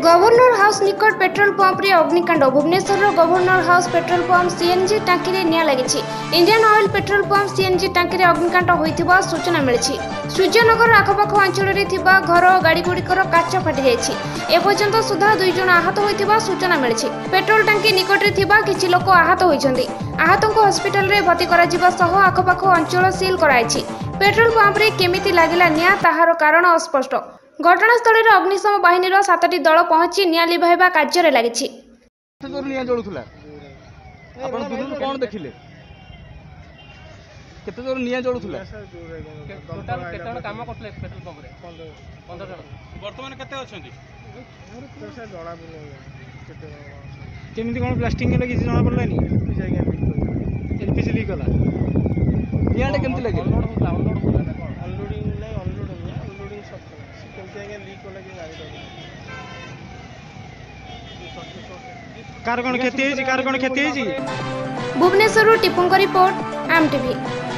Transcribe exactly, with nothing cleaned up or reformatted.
Governor house निकट petrol pump रे अग्निकांड। Bhubaneswar governor house petrol pump CNG टांकी रे निया लगी। Indian oil petrol pump CNG टांकी रे अग्निकांड होइथिबा सूचना मिली। सूर्यनगर आखपाख अंचल में घर गाड़ी गुड़िकर काच फाटी जाइए। एपर्यंत सुधा दुई जन आहत होइथिबा सूचना मिली। पेट्रोल टांकी निकट में किछि लोक आहत होइछन्ति। आहत को हॉस्पिटल रे भर्ती करा जिबा सह आखपाख अंचल सील कराइछि। पेट्रोल पंप रे केमिति लागिला निया ताहार कारण अस्पष्ट। घटनास्थल में अग्निशम बाहिनी सातटी दल पहुंची निया लिभाइबा कार्य लगी। केते जोर निया जळुथुला टोटल केते जण काम करथले पेट्रोल पंप रे पंद्रह जण वर्तमान केते अछंती पैसा जणा पड़ले केते केमिति कोन प्लास्टिक के लगी जणा पड़लानी एलपीजी लीक होला नियाडे केमिति लागे अनलोड होता अनलोड होला ना कोन अनलोडिंग नै अनलोड होला अनलोडिंग सब केमिति आगे लीक होला कि गाड़ी कार कोन खेती है कार कोन खेती है। भुवनेश्वर टिपुंग रिपोर्ट एमटीवी।